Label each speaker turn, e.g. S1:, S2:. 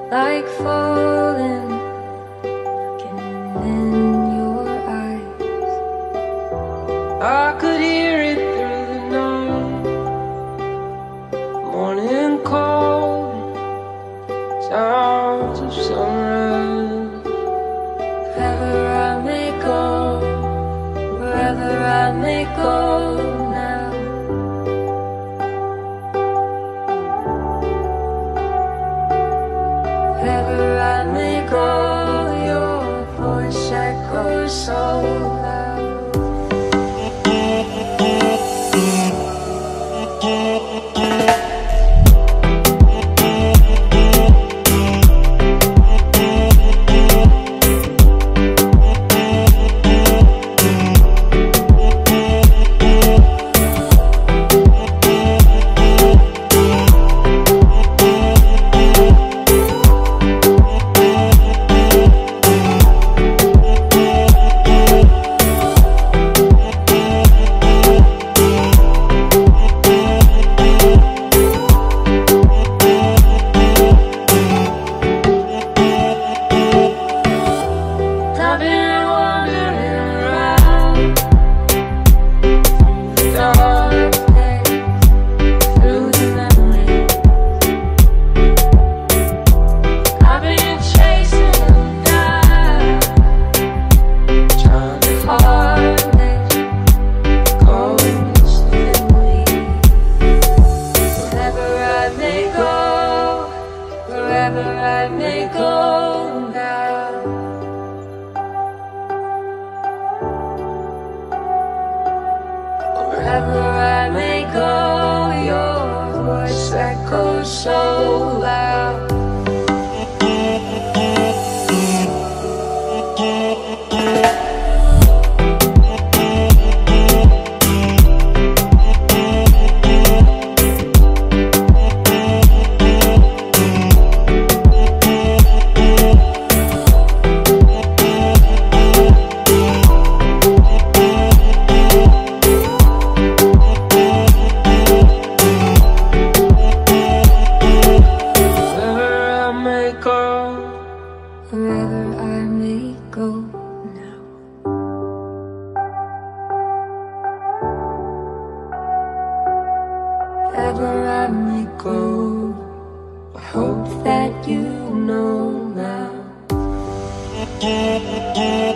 S1: like falling again in your eyes.
S2: I could hear it through the night, morning calling, sounds of sunrise.
S1: Wherever I may go, wherever I may go now. Wherever I may go, your voice echoes so loud. Wherever I may go, your voice echoes so loud. Wherever I may go now. Wherever I may go, I hope that you know now.